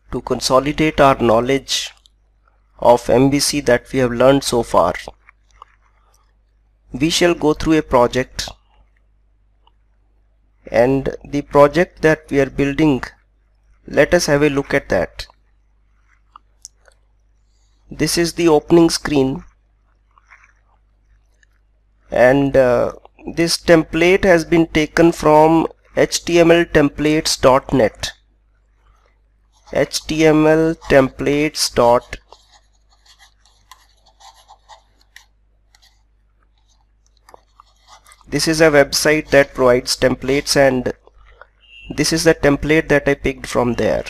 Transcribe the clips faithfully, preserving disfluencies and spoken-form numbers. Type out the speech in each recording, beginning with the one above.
to consolidate our knowledge of M V C that we have learned so far, we shall go through a project, and the project that we are building, let us have a look at that. This is the opening screen, and uh, this template has been taken from H T M L templates dot net. H T M L templates dot This is a website that provides templates, and this is the template that I picked from there.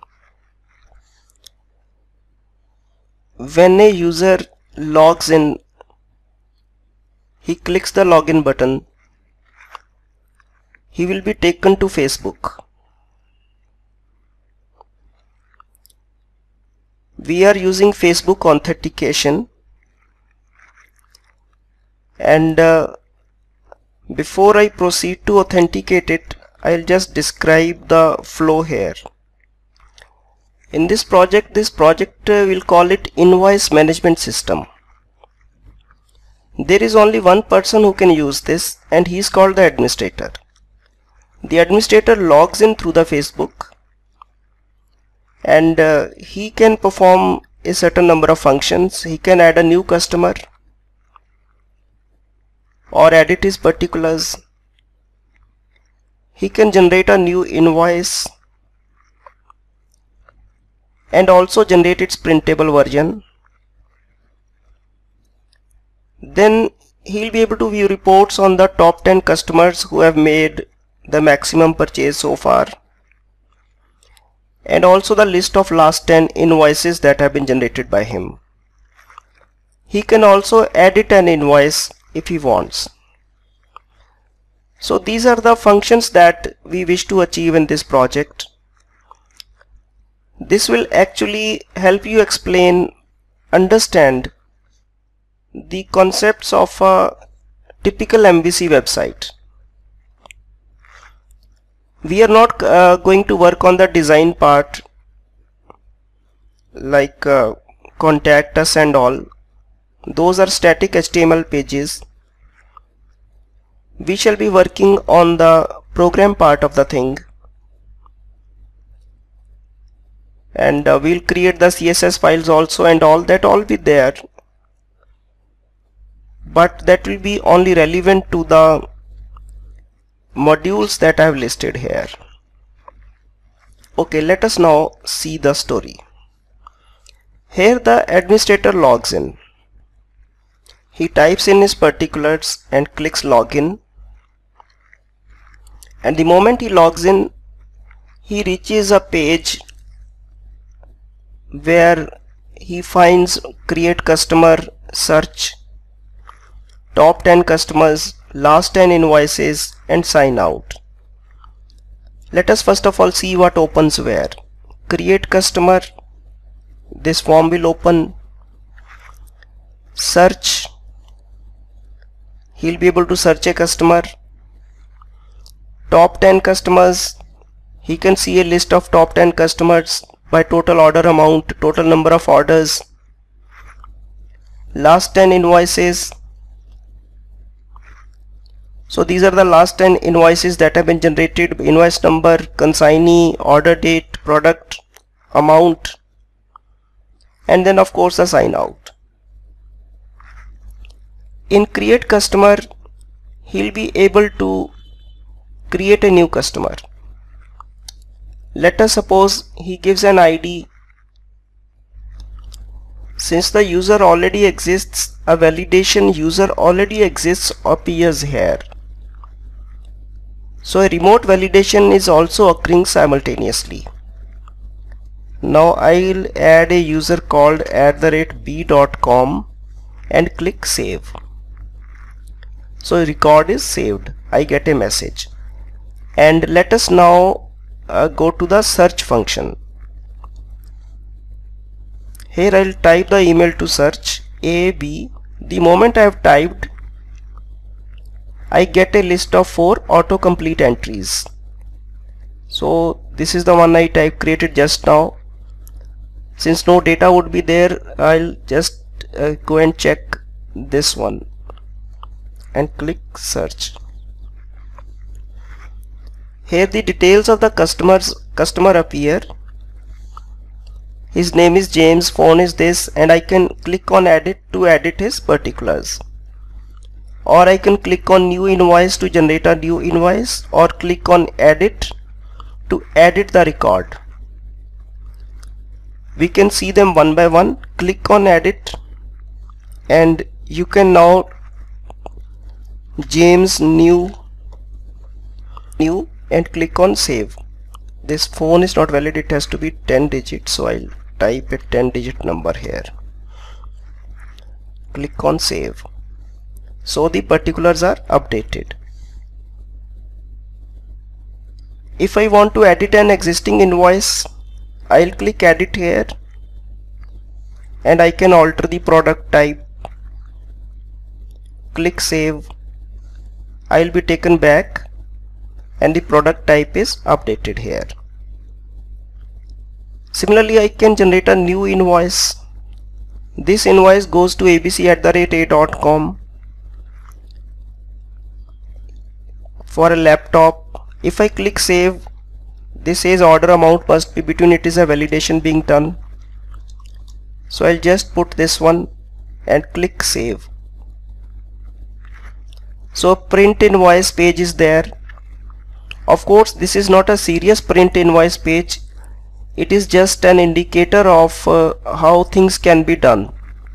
When a user logs in, he clicks the login button, he will be taken to Facebook. We are using Facebook authentication, and uh, before I proceed to authenticate it, I'll just describe the flow here. In this project, this project uh, will call it Invoice Management System. There is only one person who can use this, and he is called the administrator. The administrator logs in through the Facebook, and uh, he can perform a certain number of functions. He can add a new customer or edit his particulars. He can generate a new invoice and also generate its printable version. Then he'll be able to view reports on the top ten customers who have made the maximum purchase so far, and also the list of last ten invoices that have been generated by him. He can also edit an invoice if he wants. So these are the functions that we wish to achieve in this project. This will actually help you explain, understand the concepts of a typical M V C website. We are not uh, going to work on the design part like uh, contact us and all. Those are static H T M L pages. We shall be working on the program part of the thing, and uh, we'll create the C S S files also, and all that all be there, but that will be only relevant to the modules that I have listed here. Okay, let us now see the story. Here the administrator logs in. He types in his particulars and clicks login, and the moment he logs in, he reaches a page where he finds create customer, search, top ten customers, last ten invoices, and sign out. Let us first of all see what opens where. Create customer, this form will open. Search, he'll be able to search a customer. Top ten customers, he can see a list of top ten customers by total order amount, total number of orders. Last ten invoices, so these are the last ten invoices that have been generated: invoice number, consignee, order date, product, amount, and then of course the sign out. In create customer, he'll be able to create a new customer. Let us suppose he gives an I D. Since the user already exists, a validation user already exists appears here. So a remote validation is also occurring simultaneously. Now I'll add a user called at the rate b dot com and click save. So record is saved. I get a message. And let us now uh, go to the search function. Here I'll type the email to search A B. The moment I have typed, I get a list of four autocomplete entries. So this is the one I type created just now. Since no data would be there, I'll just uh, go and check this one and click search. Here the details of the customers customer appear. His name is James, phone is this, and I can click on edit to edit his particulars, or I can click on new invoice to generate a new invoice, or click on edit to edit the record. We can see them one by one. Click on edit and you can now James new new and click on save. This phone is not valid, it has to be ten digits, so I'll type a ten digit number here. Click on save. So the particulars are updated. If I want to edit an existing invoice, I'll click edit here and I can alter the product type. Click save. I'll be taken back and the product type is updated here. Similarly, I can generate a new invoice. This invoice goes to abc at the rate a dot com for a laptop. If I click save, this says order amount must be between, it is a validation being done. So I'll just put this one and click save. So print invoice page is there. Of course, this is not a serious print invoice page. It is just an indicator of uh, how things can be done.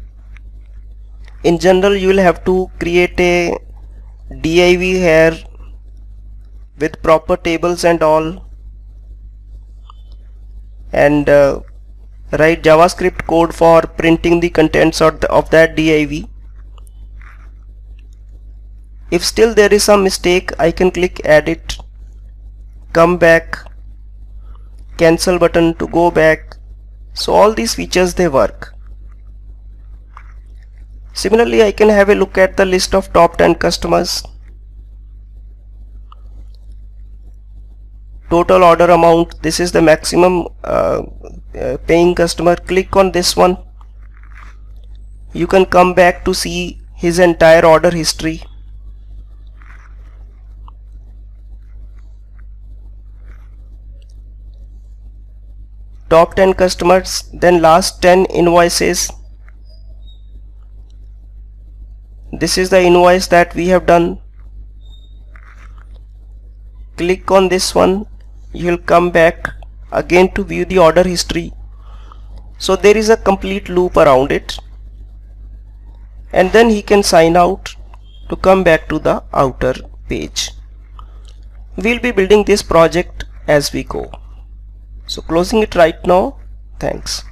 In general, you will have to create a div here with proper tables and all, and uh, write JavaScript code for printing the contents of, the, of that div. If still there is some mistake, I can click edit, come back, cancel button to go back. So all these features, they work. Similarly, I can have a look at the list of top ten customers. Total order amount, this is the maximum uh, uh, paying customer. Click on this one. You can come back to see his entire order history. Top ten customers, then last ten invoices. This is the invoice that we have done. Click on this one. You will come back again to view the order history. So there is a complete loop around it, and then he can sign out to come back to the outer page. We'll be building this project as we go. So closing it right now. Thanks.